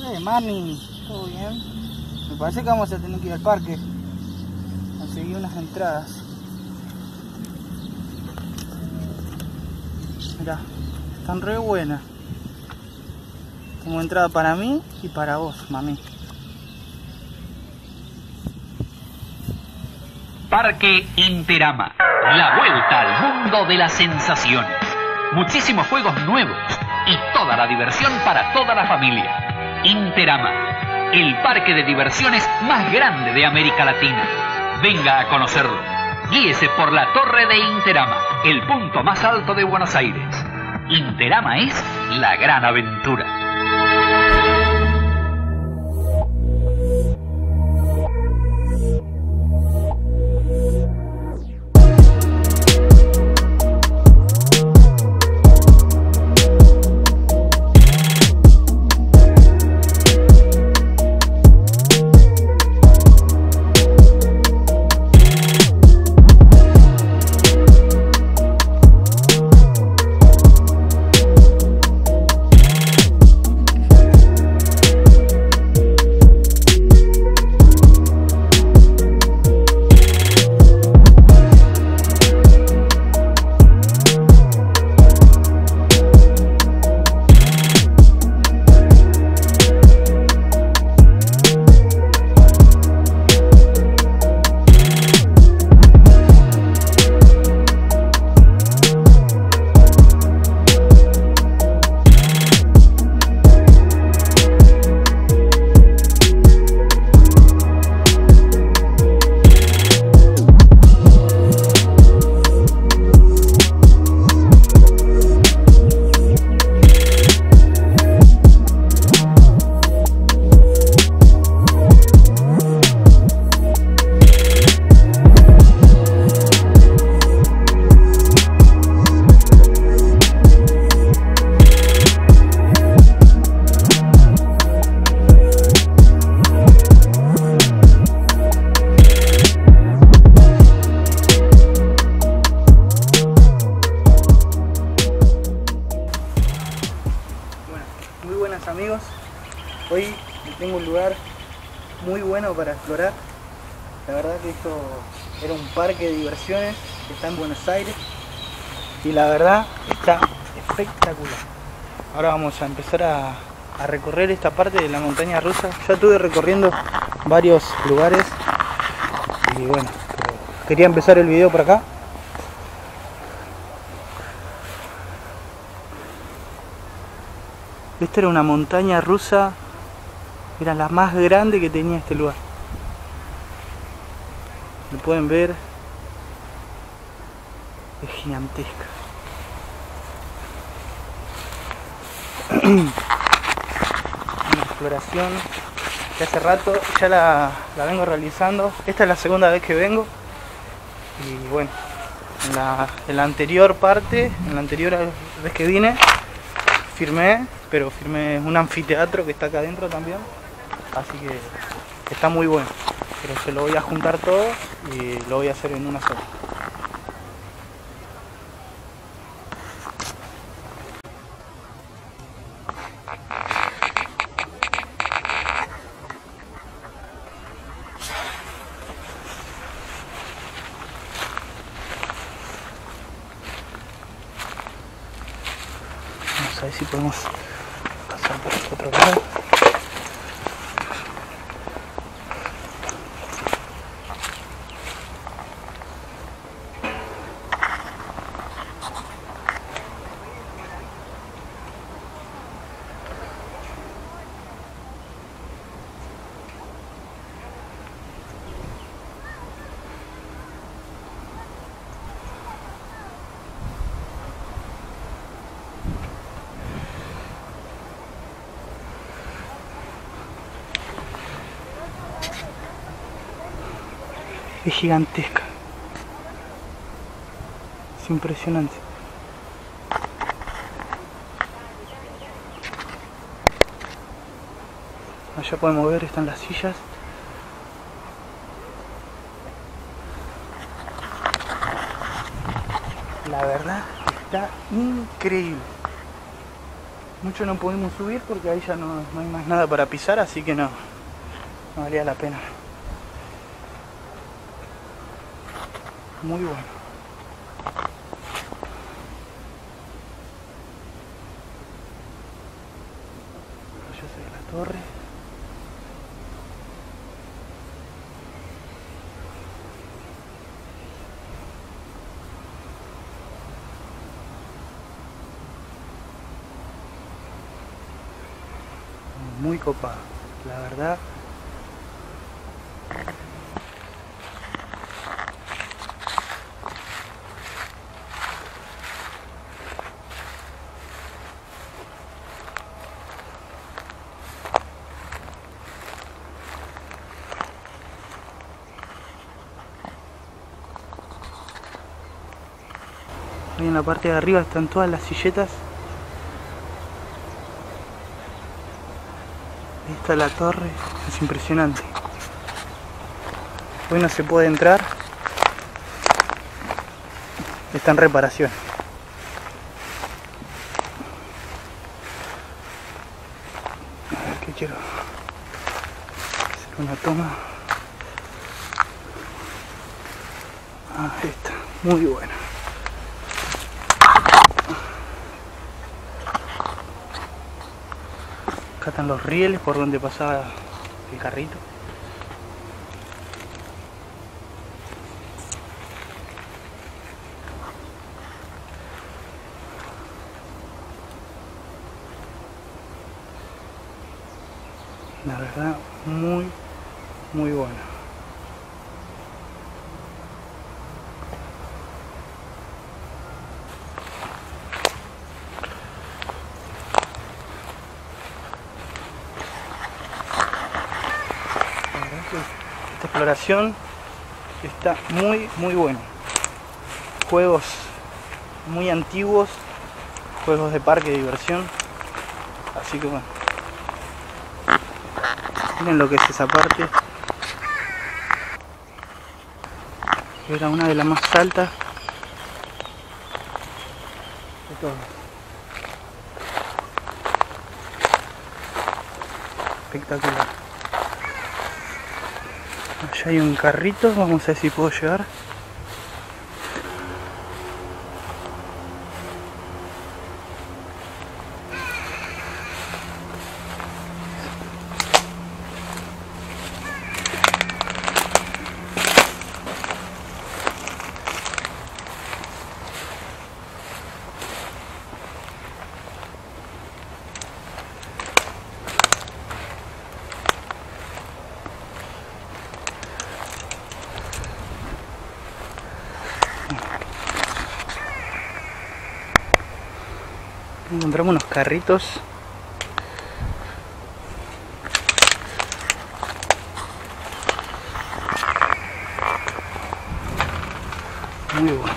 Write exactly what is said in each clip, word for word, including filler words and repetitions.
sé, mami, todo bien. Me parece que vamos a tener que ir al parque. Conseguí unas entradas. Mirá, están re buenas. Tengo entrada para mí y para vos, mami. Parque Interama, la vuelta al mundo de las sensaciones. Muchísimos juegos nuevos y toda la diversión para toda la familia. Interama, el parque de diversiones más grande de América Latina. Venga a conocerlo. Guíese por la torre de Interama, el punto más alto de Buenos Aires. Interama es la gran aventura. Amigos, hoy tengo un lugar muy bueno para explorar. La verdad que esto era un parque de diversiones que está en Buenos Aires y la verdad está espectacular. Ahora vamos a empezar a, a recorrer esta parte de la montaña rusa. Ya estuve recorriendo varios lugares y bueno, quería empezar el video por acá. Esta era una montaña rusa, era la más grande que tenía este lugar. Lo pueden ver, es gigantesca. Una exploración que hace rato ya la, la vengo realizando. Esta es la segunda vez que vengo. Y bueno, en la, en la anterior parte, en la anterior vez que vine, firmé, pero firmé un anfiteatro que está acá adentro también, así que está muy bueno, pero se lo voy a juntar todo y lo voy a hacer en una sola. Vamos a ver si podemos pasar por este otro lado. Es gigantesca, es impresionante. Allá podemos ver, están las sillas. La verdad está increíble. Mucho no pudimos subir porque ahí ya no, no hay más nada para pisar, así que no, no valía la pena. Muy bueno. Yo soy la torre. Muy copado, la verdad. Ahí en la parte de arriba están todas las silletas. Ahí está la torre, es impresionante. Hoy no se puede entrar, está en reparación. A ver qué quiero hacer una toma. Ah, esta, muy buena. Acá están los rieles por donde pasaba el carrito. La verdad, muy, muy bueno. Esta exploración está muy muy buena. Juegos muy antiguos, juegos de parque de diversión. Así que bueno, miren lo que es esa parte. Era una de las más altas de todas. Espectacular. Allá hay un carrito, vamos a ver si puedo llegar. Encontramos unos carritos. Muy bueno.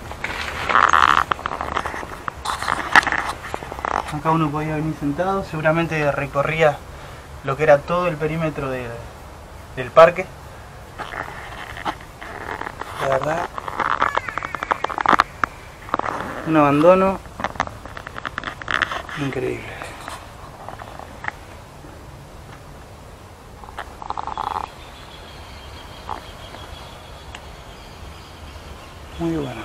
Acá uno podía venir sentado, seguramente recorría lo que era todo el perímetro de, del parque. La verdad, un abandono increíble. Muy bueno.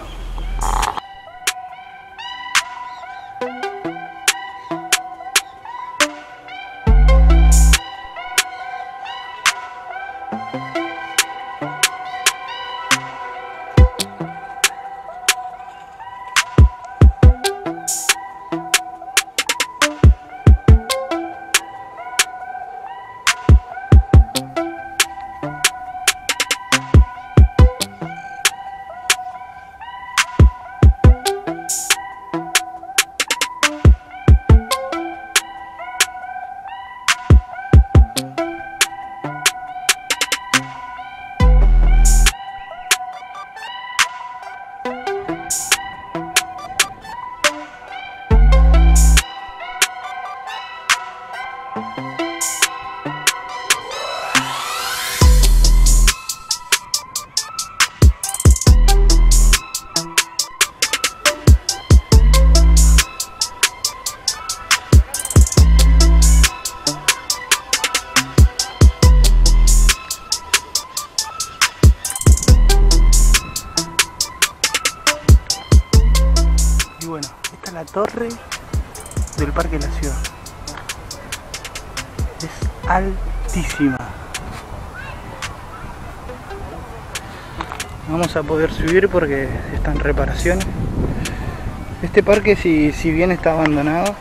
está la torre del Parque de la Ciudad. Es altísima. Vamos a poder subir porque está en reparaciones. Este parque, si, si bien está abandonado,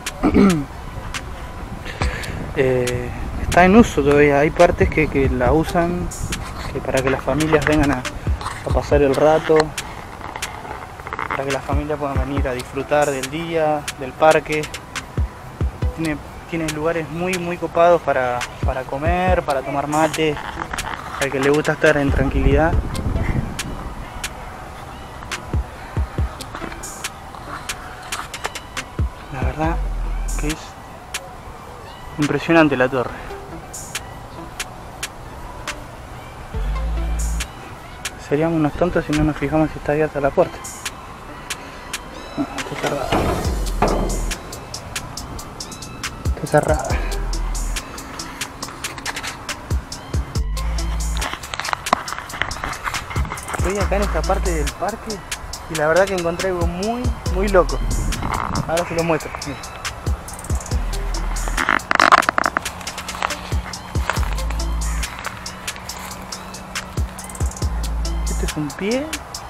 eh, está en uso todavía. Hay partes que, que la usan que para que las familias vengan a, a pasar el rato, para que las familias puedan venir a disfrutar del día, del parque. Tiene, tiene lugares muy muy copados para, para comer, para tomar mate, al que le gusta estar en tranquilidad. La verdad que es impresionante la torre. Seríamos unos tontos si no nos fijamos si está abierta la puerta. No, está cerrada. Está cerrada. Estoy acá en esta parte del parque y la verdad que encontré algo muy, muy loco. Ahora se lo muestro. Mira. Este es un pie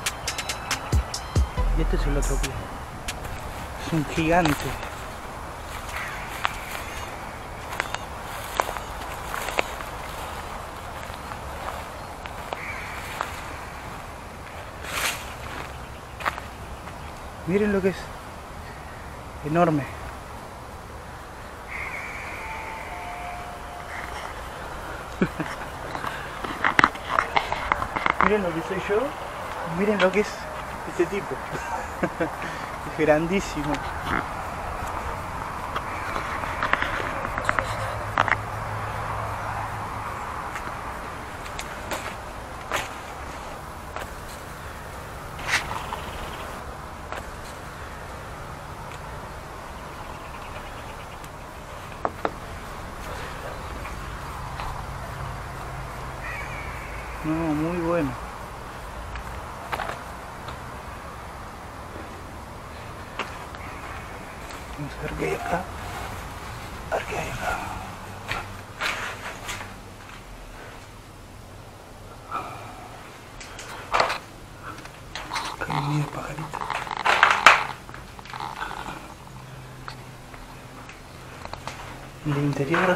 y este es el otro pie. Es un gigante. Miren lo que es. Enorme. Miren lo que soy yo y miren lo que es este tipo. Es grandísimo. No, muy bueno. Vamos a ver qué hay acá. A ver qué hay acá. Acá hay un pajarito. En el interior.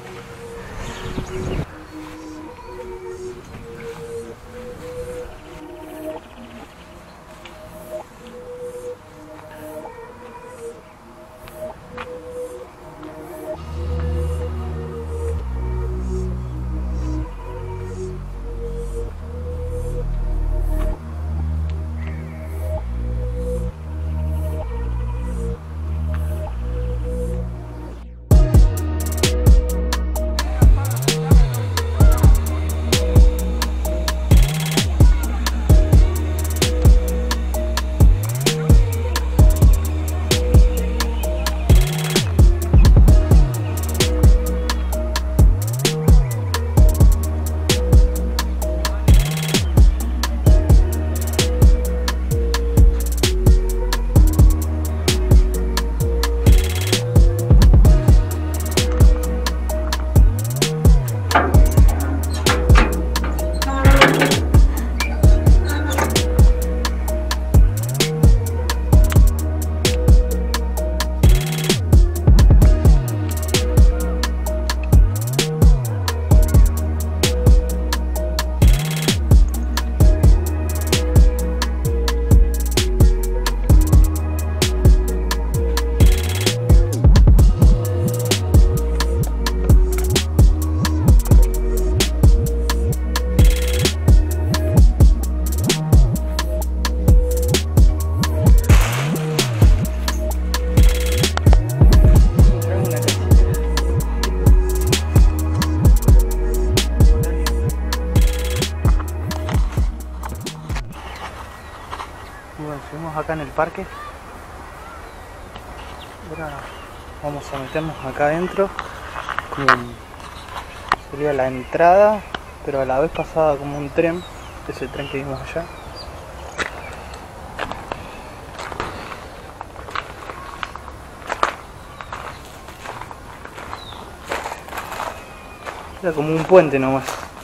Bueno, seguimos acá en el parque. Ahora vamos a meternos acá adentro. Como sería la entrada, pero a la vez pasada como un tren. Ese tren que vimos allá. Era como un puente nomás.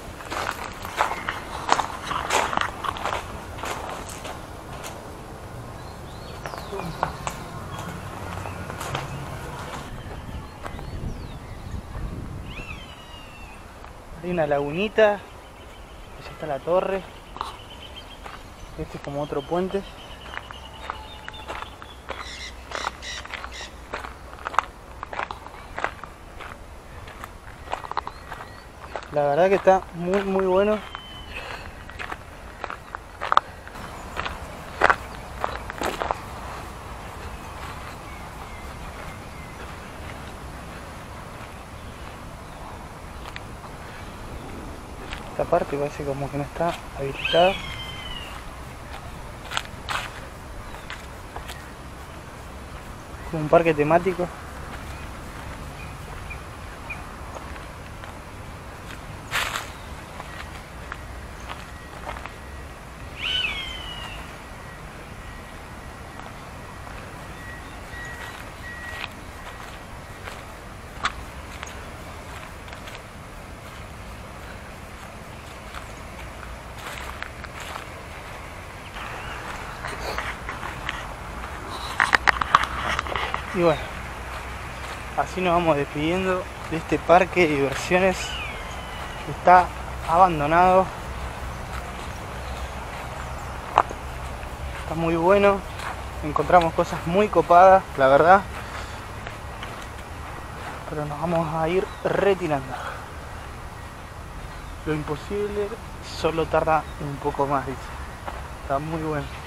Hay una lagunita, allá está la torre. Este es como otro puente. La verdad que está muy muy bueno. Esta parte parece como que no está habilitada. Un parque temático. Y bueno, así nos vamos despidiendo de este parque de diversiones que está abandonado. Está muy bueno, encontramos cosas muy copadas, la verdad, pero nos vamos a ir retirando. Lo imposible solo tarda un poco más, dice. Está muy bueno.